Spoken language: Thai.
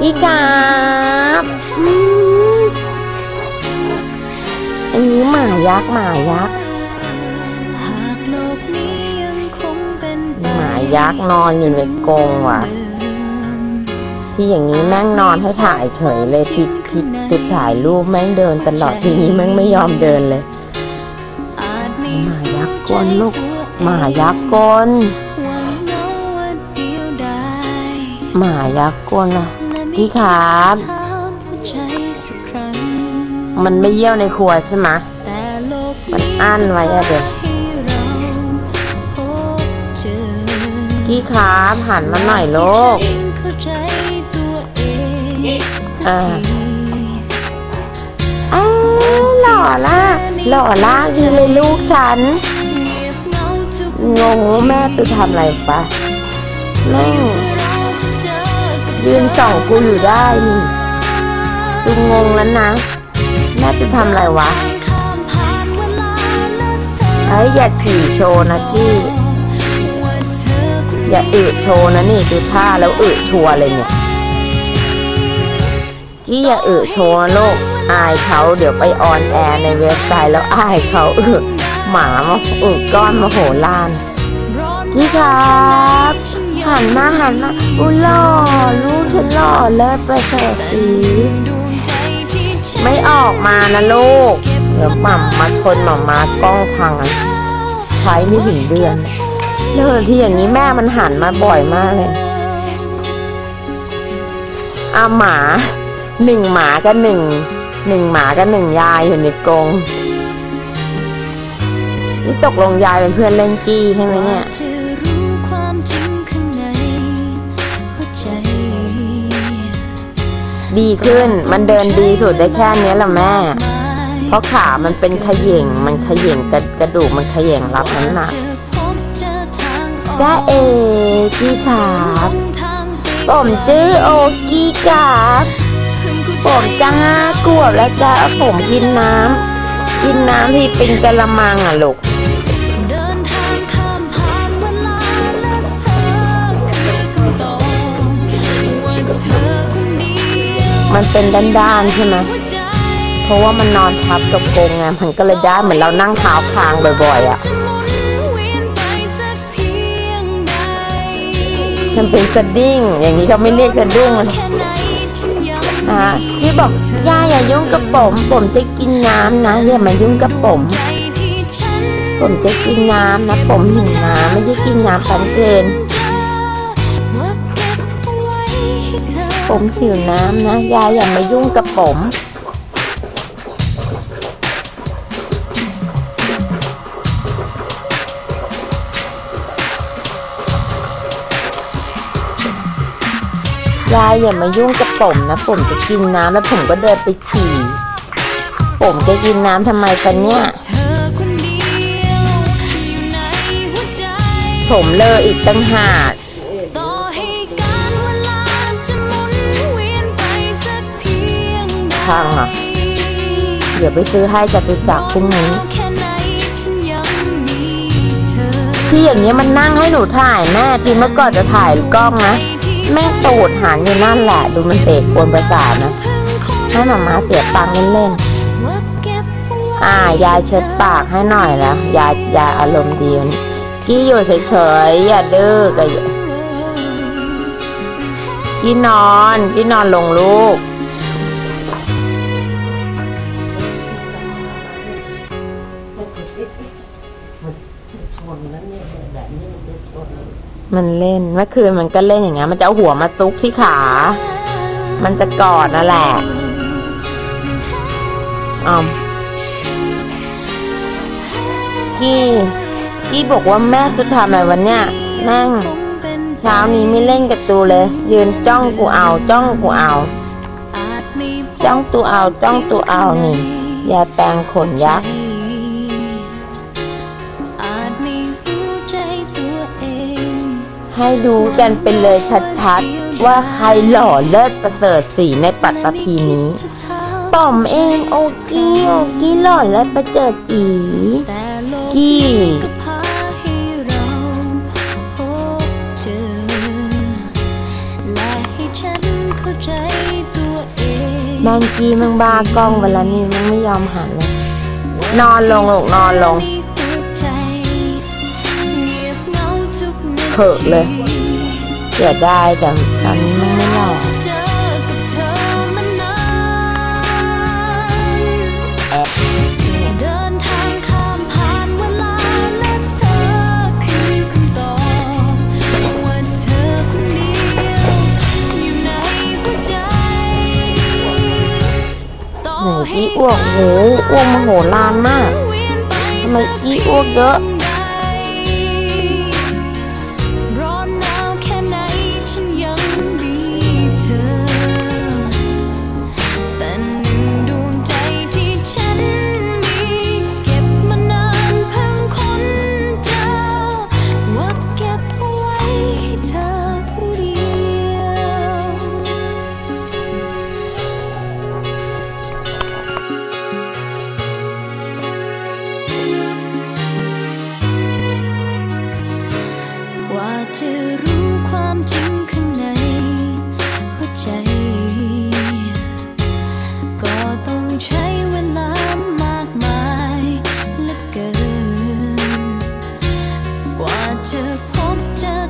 พี่ครับอันนี้หมายักษ์หมายักษ์หมายักษ์นอนอยู่ในกรงว่ะที่อย่างนี้แม่งนอนให้ถ่ายเฉยเลยติดถ่ายรูปแม่งเดินตลอดทีนี้แม่งไม่ยอมเดินเลยหมายักษ์กลลูกหมายักษ์กลหมายักษ์กลอ่ะพี่ครับมันไม่เยี่ยวในครัวใช่ไหมมันอั้นไว้อะเด็กพี่ครับหันมาหน่อยลูกหล่อล่าดีเลยลูกฉันงงว่าแม่ไปทำอะไรปะแม่ยืนส่องกูอยู่ได้นี่กูงงแล้วนะแม่ไปทำอะไรวะอย่าขี่โชว์นะกี้อย่าโชว์นะนี่ดูท่าแล้วชัวร์เลยเนี่ยกี้อย่าโชว์ลูกอายเขาเดี๋ยวไปออนแอร์ในเว็บไซต์แล้วอายเขาหมามาก้อนมาโหฬารกี้ครับหันมาอุ้ยหล่อลูกฉันหล่อเลิศประเสริฐสีไม่ออกมานะลูกเดี๋ยวหม่ำมาชนหม่ำมากล้องพังใช้ไม่ถึงเดือนที่อย่างนี้แม่มันหันมาบ่อยมากเลยหมาหนึ่งหมากับหนึ่งหมากับหนึ่งยายอยู่ในกรงนี่ตกลงยายเป็นเพื่อนเล่นกี้ใช่ไหมเนี่ยดีขึ้นมันเดินดีสุดได้แค่นี้แหละแม่เพราะขามันเป็นเขย่งมันเขย่งกระดูกมันเขย่งรับน้ำหนักจ้ากี้ครับผมชื่อโอกี้ครับผมจะ5 ขวบแล้วจ้าผมกินน้ำที่เป็นกะละมังลูกมันเป็นด้านๆใช่ไหมเพราะว่ามันนอนทับกับกรงไงมันก็เลยได้เหมือนเรานั่งเท้าคางบ่อยๆอ่ะมันเป็นสดิ้งอย่างนี้เขาไม่เรียกสะดุ้งพี่บอกย่าอย่ายุ่งกับผมจะกินน้ำนะอย่ามายุ่งกับผมจะกินน้ำนะผมหิวน้ำไม่ได้กินน้ำปันเกินผมหิวน้ำนะยายอย่ามายุ่งกับผมยายอย่ามายุ่งกับผมนะผมจะกินน้ำแล้วผมก็เดินไปฉี่ผมจะกินน้ำทำไมกันเนี่ยผมเลอะอีกตั้งหากพังอ่ะเดี๋ยวไปซื้อให้จะไปจับพรุ่งนี้ที่อย่างนี้มันนั่งให้หนูถ่ายแม่ที่เมื่อก่อนจะถ่ายกล้องนะแม่ตูดหันอยู่นั่นแหละดูมันเตะกวนประสาทนะให้หมาเสียตังค์เล่นยายเช็ดปากให้หน่อยแล้วยายอารมณ์ดีกี้อยู่เฉยๆอย่าดื้อกันกี้นอนลงลูกมันเล่นเมื่อคืนมันก็เล่นอย่างเงี้ยมันจะเอาหัวมาซุกที่ขามันจะกอดนั่นแหละกี้บอกว่าแม่จะทำอะไรวันเนี้ยนั่งเช้านี้ไม่เล่นกับตูเลยยืนจ้องกูเอานี่ยาแปรงขนยักษ์ให้ดูกันเป็นเลยชัดๆว่าใครหล่อเลิศประเสริฐสีในปัตตภีนี้ป๋อมเองโอกี้หล่อเลิศประเสริฐสีกี้แมงกี้มึงบ้ากล้องเวลานี้มึงไม่ยอมหันเลยนอนลงลูกนอนลงเขิกเลยเสียดายแต่ตอนนี้มึงไม่หล่อไหนอีอ้วกโหอ้วกมโหฬารมากทำไมอีอ้วกเยอะจะรู้ความจริงข้างในหัวใจก็ต้องใช้เวลามากมายเหลือเกินกว่าจะพบเจอ